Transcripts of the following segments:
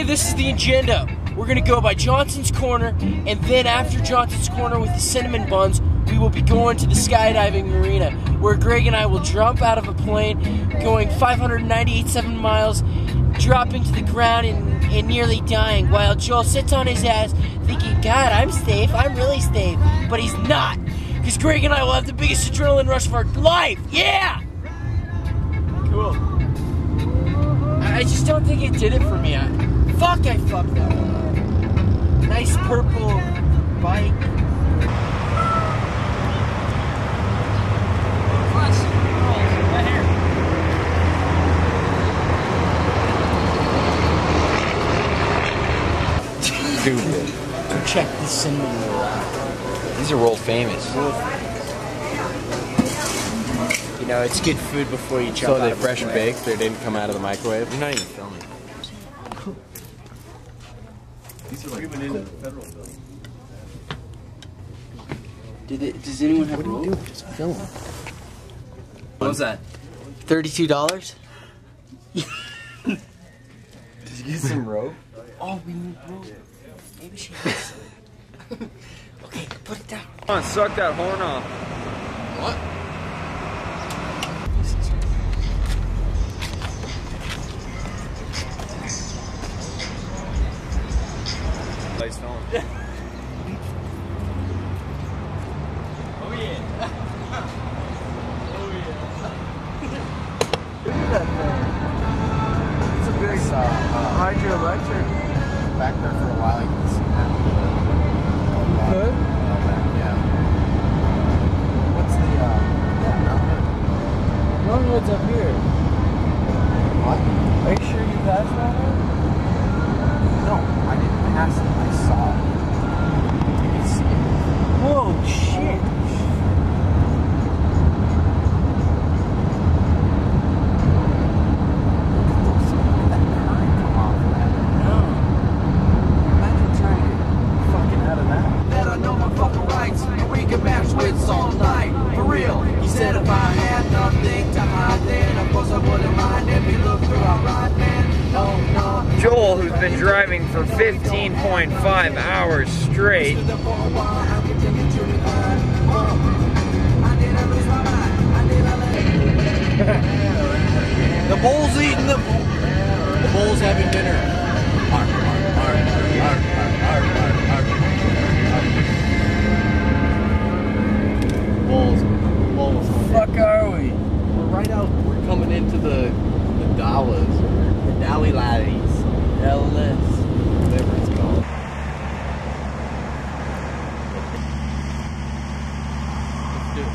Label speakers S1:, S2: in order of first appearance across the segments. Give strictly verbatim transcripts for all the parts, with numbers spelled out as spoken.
S1: Okay, this is the agenda. We're gonna go by Johnson's Corner, and then after Johnson's Corner with the cinnamon buns, we will be going to the skydiving marina, where Greg and I will jump out of a plane going five hundred ninety-eight point seven miles, dropping to the ground and, and nearly dying, while Joel sits on his ass thinking, God, I'm safe, I'm really safe. But he's not, because Greg and I will have the biggest adrenaline rush of our life. Yeah! Cool. I, I just don't think it did it for me. I, fuck, I fucked that one up. Nice purple bike.
S2: Stupid.
S1: Check the cinnamon roll.
S2: These are world famous.
S1: You know, it's good food before you jump
S2: So
S1: out
S2: they
S1: of
S2: fresh
S1: the
S2: baked? They didn't come out of the microwave? You're not even filming. These are like in the federal building.
S1: Did it, does anyone have a roll?
S2: Just film.
S1: What was that? thirty-two dollars?
S2: Did you get some rope?
S1: Oh, we need rope. Maybe she has some. Okay, put it down.
S2: Come on, suck that horn off. What? Nice film.
S1: Oh yeah. Oh yeah.
S2: Look at that thing. It's a big uh, uh, hydroelectric. Back there for a while, you can see that.
S1: Good?
S2: Yeah. What's the, uh, yeah, Mountain?
S1: Mountain Road's up here.
S2: What?
S1: Are you sure you passed that one?
S2: No, I didn't pass it. I saw it. You can see it.
S1: Whoa, shit.
S3: Joel, who's been driving for fifteen point five hours straight.
S2: The bull's eating the bull. The bull's having dinner. Arr, arr, arr, arr, arr, arr, arr. Bulls. Bulls.
S1: Fuck are we?
S2: We're right out. We're coming into the the Dallas, the Dally Laddies.
S1: Dallas.
S2: Whatever it's called. Let's do it.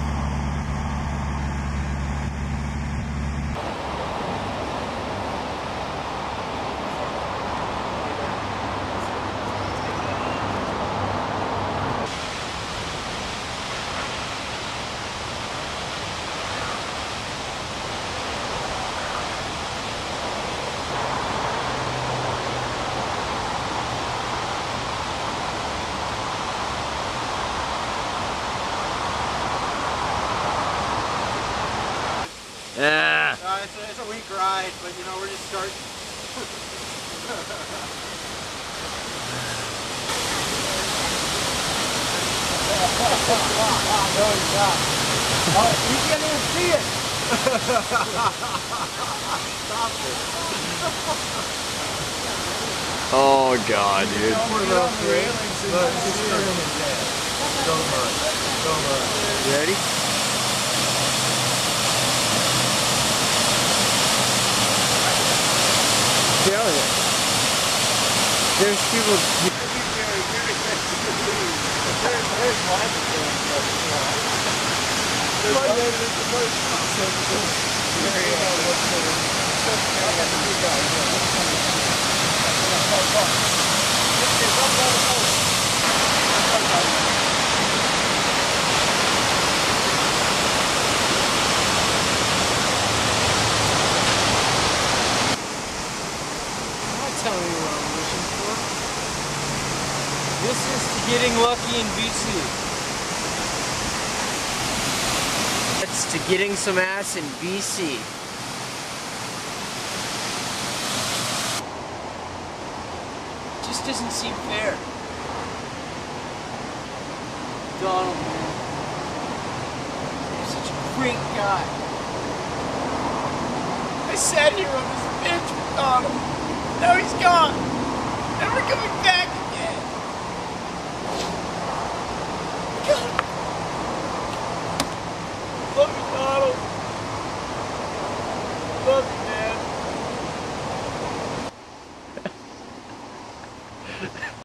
S3: Ah.
S2: Uh, it's, a, it's a weak ride, but you know, we're just starting.
S1: No, he's not. Oh, you can't even see it.
S2: Stop it.
S3: Oh god, dude.
S2: So much. So much.
S3: You ready? Telling you. There's people.
S1: Tell me what I'm wishing for. This is to getting lucky in B C. It's to getting some ass in B C. just doesn't seem fair. Donald, man. You're such a great guy. I sat here on this bench with Donald. Now he's gone. Never coming back.